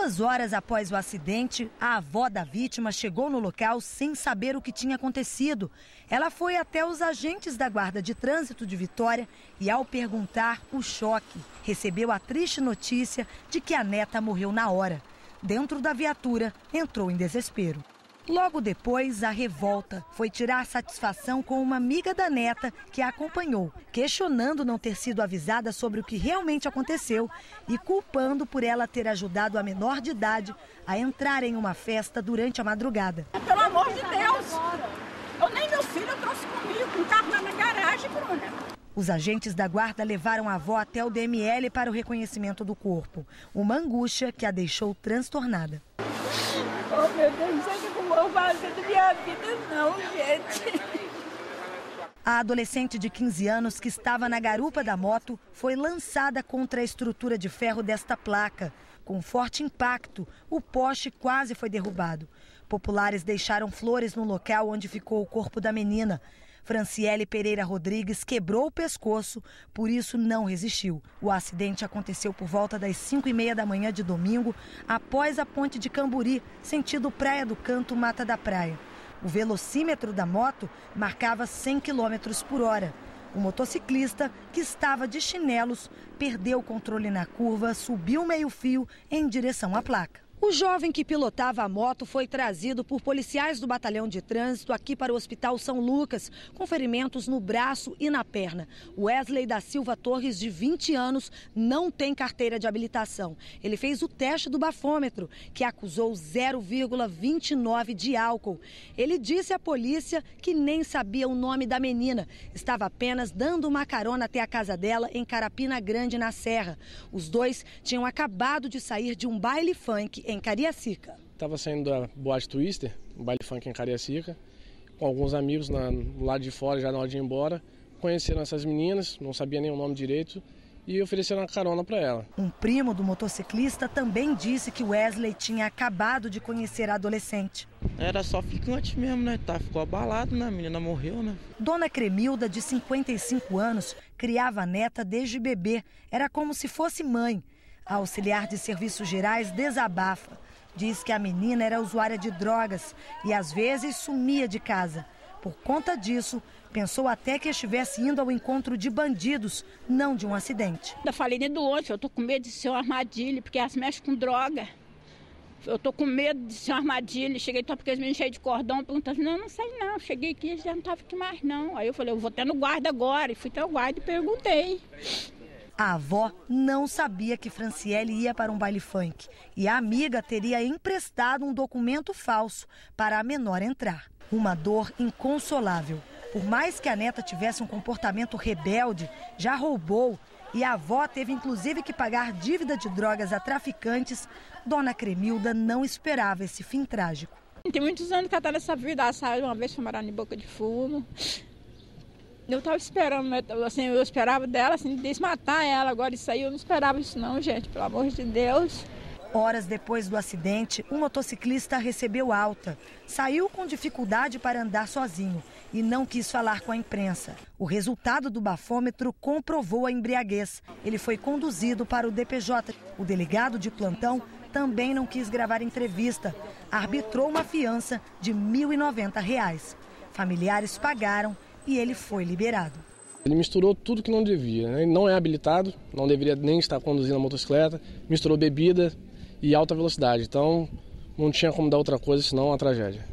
2 horas após o acidente, a avó da vítima chegou no local sem saber o que tinha acontecido. Ela foi até os agentes da Guarda de Trânsito de Vitória e, ao perguntar o choque, recebeu a triste notícia de que a neta morreu na hora. Dentro da viatura, entrou em desespero. Logo depois, a revolta foi tirar satisfação com uma amiga da neta que a acompanhou, questionando não ter sido avisada sobre o que realmente aconteceu e culpando por ela ter ajudado a menor de idade a entrar em uma festa durante a madrugada. Pelo amor de Deus! Eu nem meu filho eu trouxe comigo, um carro lá na garagem, Bruna. Os agentes da guarda levaram a avó até o DML para o reconhecimento do corpo. Uma angústia que a deixou transtornada. Oh, meu Deus, não sei o que eu vou fazer da minha vida, não, gente. A adolescente de 15 anos que estava na garupa da moto foi lançada contra a estrutura de ferro desta placa. Com forte impacto, o poste quase foi derrubado. Populares deixaram flores no local onde ficou o corpo da menina. Franciele Pereira Rodrigues quebrou o pescoço, por isso não resistiu. O acidente aconteceu por volta das 5h30 da manhã de domingo, após a ponte de Camburi, sentido Praia do Canto, Mata da Praia. O velocímetro da moto marcava 100 km por hora. O motociclista, que estava de chinelos, perdeu o controle na curva, subiu meio-fio em direção à placa. O jovem que pilotava a moto foi trazido por policiais do batalhão de trânsito aqui para o Hospital São Lucas, com ferimentos no braço e na perna. Wesley da Silva Torres, de 20 anos, não tem carteira de habilitação. Ele fez o teste do bafômetro, que acusou 0,29 de álcool. Ele disse à polícia que nem sabia o nome da menina. Estava apenas dando uma carona até a casa dela em Carapina Grande, na Serra. Os dois tinham acabado de sair de um baile funk em Cariacica. Estava saindo da Boate Twister, um baile funk em Cariacica, com alguns amigos do lado de fora, já na hora de ir embora. Conheceram essas meninas, não sabia nem o nome direito, e ofereceram uma carona para ela. Um primo do motociclista também disse que Wesley tinha acabado de conhecer a adolescente. Era só ficante mesmo, né? Ficou abalado, né? A menina morreu, né? Dona Cremilda, de 55 anos, criava a neta desde bebê. Era como se fosse mãe. A auxiliar de serviços gerais desabafa. Diz que a menina era usuária de drogas e às vezes sumia de casa. Por conta disso, pensou até que estivesse indo ao encontro de bandidos, não de um acidente. Eu falei nem do outro, eu tô com medo de ser uma armadilha, porque elas mexem com droga. Eu tô com medo de ser uma armadilha. Cheguei só porque eles me encheram de cordão, perguntando assim, não sei não. Cheguei aqui e já não estava aqui mais não. Aí eu falei, eu vou até no guarda agora. E fui até o guarda e perguntei. A avó não sabia que Franciele ia para um baile funk e a amiga teria emprestado um documento falso para a menor entrar. Uma dor inconsolável. Por mais que a neta tivesse um comportamento rebelde, já roubou e a avó teve inclusive que pagar dívida de drogas a traficantes, Dona Cremilda não esperava esse fim trágico. Tem muitos anos que ela está nessa vida, ela saiu uma vez para morar em Boca de Fumo. Eu estava esperando, assim, eu esperava dela, assim, desmatar ela, agora isso aí eu não esperava isso não, gente, pelo amor de Deus. Horas depois do acidente, o motociclista recebeu alta. Saiu com dificuldade para andar sozinho e não quis falar com a imprensa. O resultado do bafômetro comprovou a embriaguez. Ele foi conduzido para o DPJ. O delegado de plantão também não quis gravar entrevista. Arbitrou uma fiança de R$ 1.090. Familiares pagaram e ele foi liberado. Ele misturou tudo que não devia, né? Ele não é habilitado, não deveria nem estar conduzindo a motocicleta, misturou bebida e alta velocidade, então não tinha como dar outra coisa senão uma tragédia.